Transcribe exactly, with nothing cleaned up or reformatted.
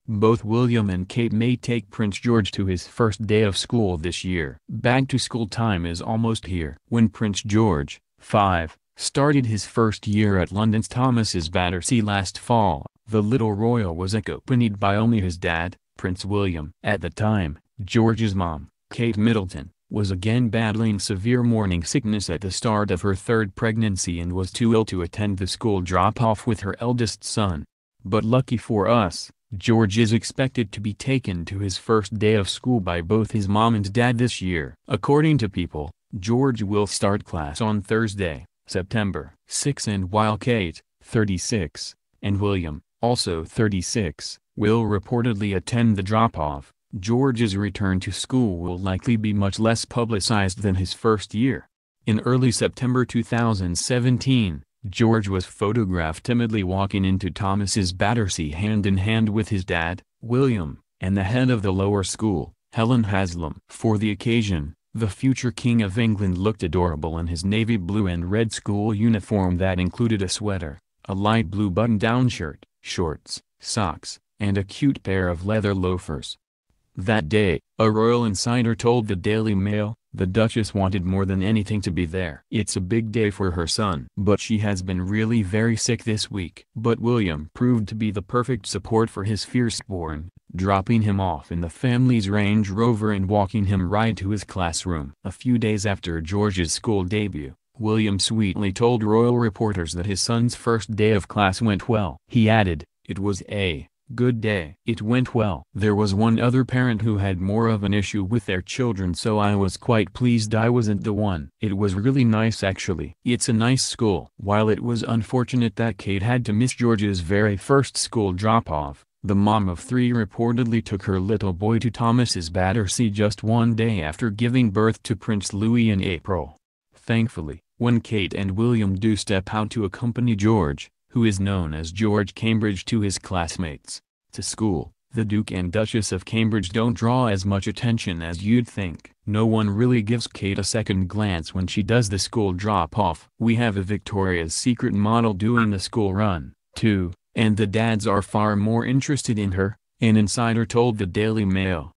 Both William and Kate may take Prince George to his first day of school this year. Back-to-school time is almost here. When Prince George, five, started his first year at London's Thomas's Battersea last fall, the little royal was accompanied by only his dad, Prince William. At the time, George's mom, Kate Middleton, was again battling severe morning sickness at the start of her third pregnancy and was too ill to attend the school drop-off with her eldest son. But lucky for us, George is expected to be taken to his first day of school by both his mom and dad this year. According to People, George will start class on Thursday, September sixth, and while Kate, thirty-six, and William, also thirty-six, will reportedly attend the drop-off, George's return to school will likely be much less publicized than his first year. In early September two thousand seventeen, George was photographed timidly walking into Thomas's Battersea hand-in-hand with his dad, William, and the head of the lower school, Helen Haslam. For the occasion, the future King of England looked adorable in his navy blue and red school uniform that included a sweater, a light blue button-down shirt, shorts, socks, and a cute pair of leather loafers. That day, a royal insider told the Daily Mail, the Duchess wanted more than anything to be there. It's a big day for her son. But she has been really very sick this week. But William proved to be the perfect support for his firstborn, dropping him off in the family's Range Rover and walking him right to his classroom. A few days after George's school debut, William sweetly told royal reporters that his son's first day of class went well. He added, "It was a good day. It went well." There was one other parent who had more of an issue with their children, so I was quite pleased I wasn't the one. It was really nice actually. It's a nice school. While it was unfortunate that Kate had to miss George's very first school drop-off, the mom of three reportedly took her little boy to Thomas's Battersea just one day after giving birth to Prince Louis in April. Thankfully, when Kate and William do step out to accompany George, who is known as George Cambridge to his classmates, to school, the Duke and Duchess of Cambridge don't draw as much attention as you'd think. No one really gives Kate a second glance when she does the school drop-off. We have a Victoria's Secret model doing the school run, too, and the dads are far more interested in her, an insider told the Daily Mail.